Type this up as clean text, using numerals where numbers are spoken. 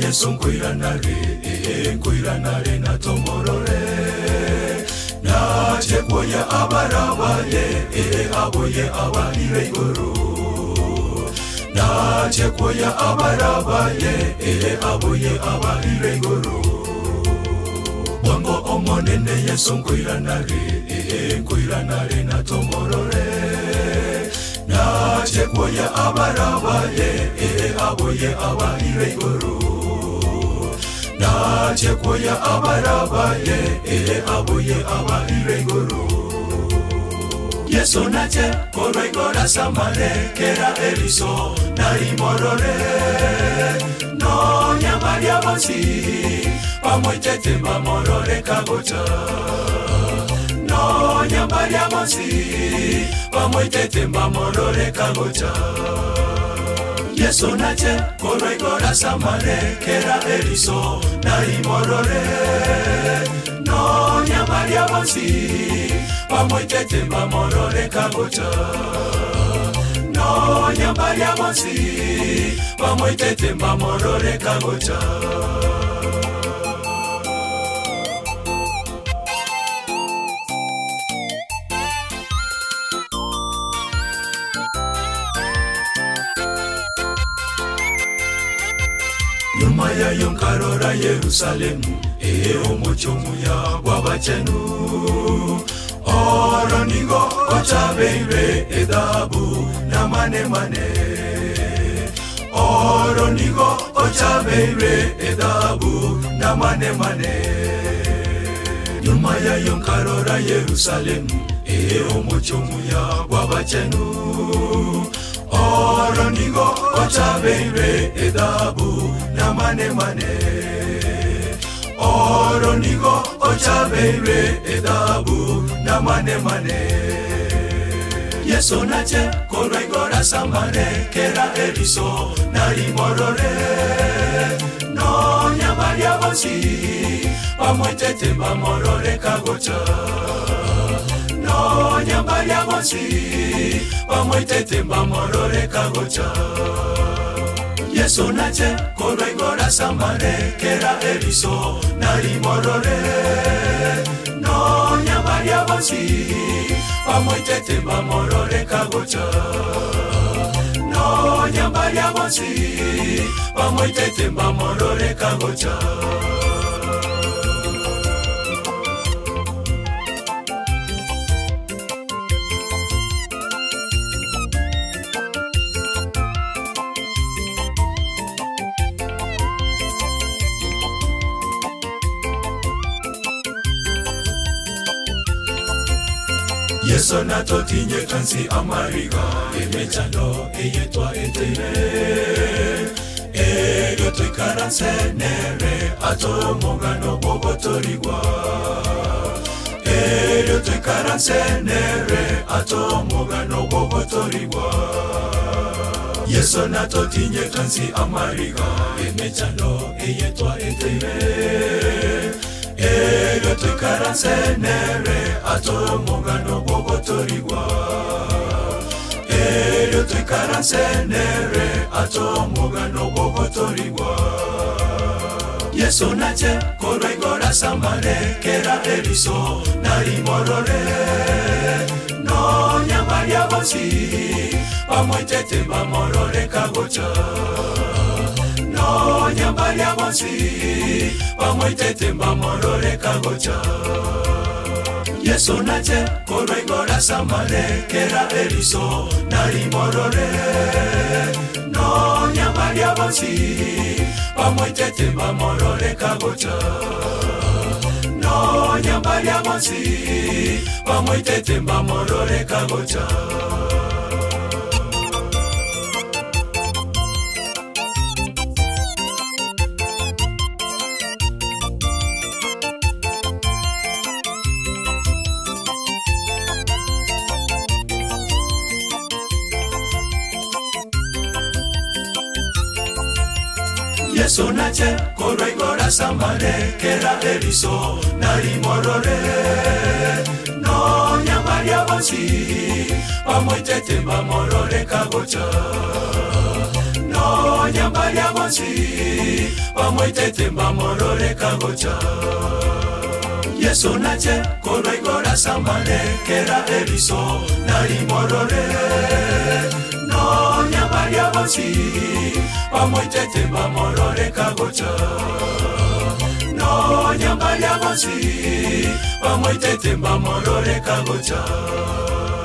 Yesu nkwiranare na tomorore na chekwoya abarabaye aboye abarire iguru na chekwoya abarabaye aboye abarire iguru Bongo omonene Yesu nkwiranare na tomorore na chekwoya abarabaye aboye abarire iguru na chekwoya abarabaye aboye abarire iguru Yesu nache koro igora samare kera eriso nari morore no nyamaria bosi pamoitete mamorore kagocha no nyamaria bosi pamoitete mamorore kagocha Yesu nache koro igora samare kera eriso nari morore no nyamaria bosi pamoitete mamorore kagocha no nyamaria bosi pamoitete mamorore kagocha Yumaya yonkarora Yerusalemu omochomu ya wabachenu Oronigo ochabeire edabu na mane Oronigo ochabeire edabu na mane Yumaya yonkarora Yerusalemu omochomu ya wabachenu Oronigo ochabeire edabu na mane Oronigo ochabeire edabu na mane Yesu nache koro igora samare kera eriso nari morore no nyamaria bosi pamoitete mamorore kagocha no nyamaria bosi pamoitete mamorore kagocha Yesu nache koro igora samare kera eriso nari morore no nyamaria bosi pamoitete mamorore kagocha no nyamaria bosi pamoitete mamorore kagocha Yesu nato tinye kansi amariga emechando eyetwa etere Ego toi karansenere ato mogano bogotorigwa Ego toi karansenere ato mogano bogotorigwa Yesu nato tinye kansi amariga emechando eyetwa etere Ego toi karansenere ato mogano bogotorigwa Ego toi karansenere ato mogano bogotorigwa Yesu nache koro igora samare kera eriso nari morore no nyamaria bosi pamoitete mamorore kagocha no nyamaria bosi pamoitete mamorore kagocha Yesu nache koro igora samare kera eriso nari morore no nyamaria bosi pamoitete mamorore kagocha no nyamaria bosi pamoitete mamorore kagocha Yesu nache koro igora samare kera eriso nari morore no nyamaria bosi pamoitete mamorore kagocha no nyamaria bosi pamoitete mbamororeka gocha Yesu nache korwa igora samane kera eriso narimorore no nyamaria bosi pamoitete mbamororeka gocha no nyamaria bosi pamoitete mbamororeka gocha